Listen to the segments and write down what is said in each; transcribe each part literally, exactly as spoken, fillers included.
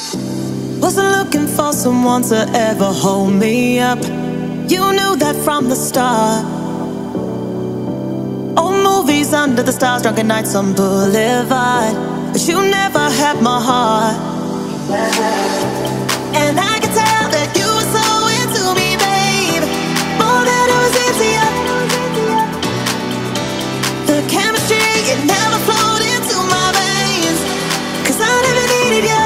Wasn't looking for someone to ever hold me up. You knew that from the start. Old movies under the stars, drunken nights on Boulevard, but you never had my heart. And I could tell that you were so into me, babe, more than I was into you. The chemistry, it never flowed into my veins, 'cause I never needed you.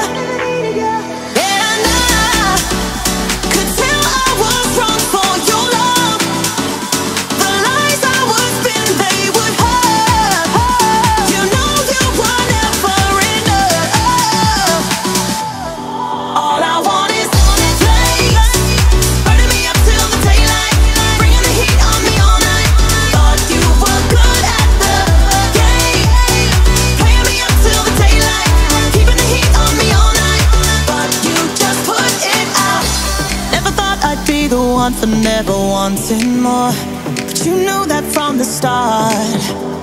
For never wanting more, but you knew that from the start.